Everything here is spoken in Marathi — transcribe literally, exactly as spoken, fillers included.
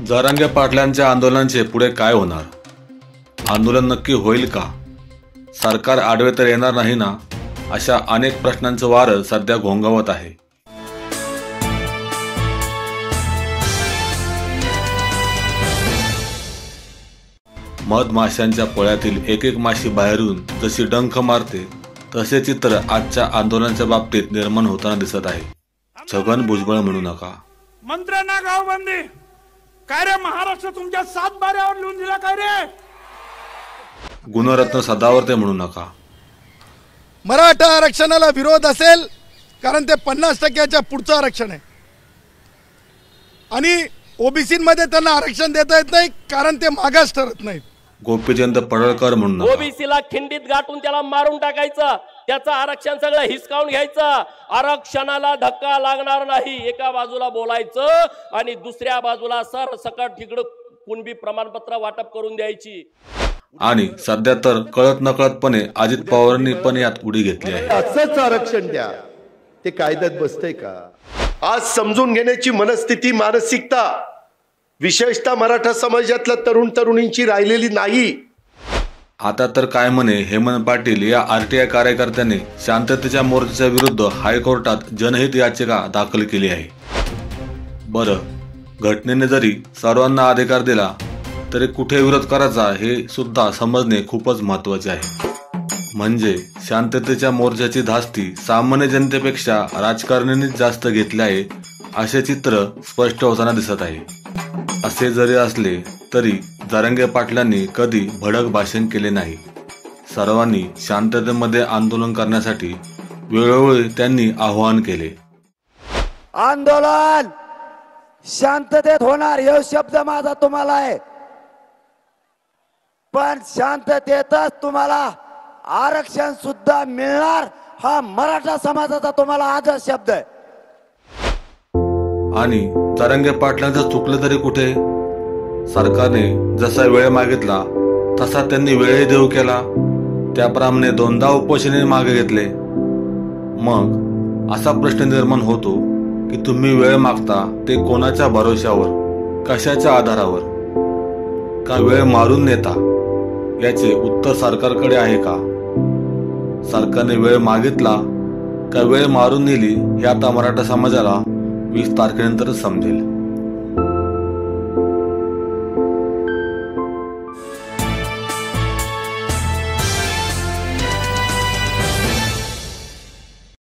जरांगे पाटलांच्या आंदोलनाचे पुढे काय होणार? आंदोलन नक्की होईल का? सरकार आडवे तर येणार नाही ना? अशा अनेक प्रश्नांचं वारं सध्या घोंगावत आहे. मधमाशांच्या पोळ्यातील एक एक माशी बाहेरून जशी डंख मारते तसे चित्र आजच्या आंदोलनाच्या बाबतीत निर्माण होताना दिसत आहे. छगन भुजबळ म्हणू नका, मंत्र्यांना गावबंदी काय रे? महाराष्ट्र तुमच्या सात बाऱ्यावर लिहून दिला काय रे? गुणरत्न सदावर्ते म्हणू नका. मराठा आरक्षणाला विरोध असेल कारण ते पन्नास टक्क्याच्या पुढचं आरक्षण आहे आणि ओबीसी मध्ये त्यांना आरक्षण देता येत नाही कारण ते मागास ठरत नाहीत. गोपीचंद पडळकर म्हणून नका. ओबीसीला खिंडीत गाठून त्याला मारून टाकायचं, त्याचं आरक्षण सगळं हिसकावून घ्यायचं. आरक्षणाला धक्का लागणार नाही एका बाजूला बोलायचं आणि दुसऱ्या बाजूला सर सकट तिकडं कुणबी प्रमाणपत्र वाटप करून द्यायची. आणि सध्या तर कळत नकळतपणे अजित पवारांनी पण यात उडी घेतली आहे. असंच आरक्षण द्या, ते कायद्यात बसतंय का? आज समजून घेण्याची मनस्थिती, मानसिकता विशेषतः मराठा समाजातल्या तरुण तरुणींची राहिलेली नाही. आता तर काय म्हणे, हेमंत पाटील या आरटीआय कार्यकर्त्याने शांततेच्या मोर्चाच्या विरुद्ध हायकोर्टात जनहित याचिका दाखल केली आहे. बरं, घटनेने जरी सर्वांना अधिकार दिला तरी कुठे विरोध करायचा हे सुद्धा समजणे खूपच महत्वाचे आहे. म्हणजे शांततेच्या मोर्चाची धास्ती सामान्य जनतेपेक्षा राजकारण्यांनीच जास्त घेतले आहे असे चित्र स्पष्ट होताना दिसत आहे. असे जरी असले तरी जरांगे पाटलांनी कधी भडक भाषण केले नाही. सर्वांनी शांततेमध्ये आंदोलन करण्यासाठी वेळोवेळी त्यांनी आवाहन केले. आंदोलन शांततेत होणार हे शब्द माझा तुम्हाला आहे, पण शांततेतच तुम्हाला आरक्षण सुद्धा मिळणार हा मराठा समाजाचा तुम्हाला आदर्श शब्द आहे. आणि जरांगे पाटलांचं चुकलं तरी कुठे? सरकारने जसा वेळ मागितला तसा त्यांनी वेळही देऊ केला. त्याप्रमाणे दोनदा उपोषणे मागे घेतले. मग असा प्रश्न निर्माण होतो की तुम्ही वेळ मागता ते कोणाच्या भरोश्यावर, कशाच्या आधारावर? का वेळ मारून नेता? याचे उत्तर सरकारकडे आहे का? सरकारने वेळ मागितला का वेळ मारून नेली हे आता मराठा समाजाला वीस तारखेनंतरच समजेल.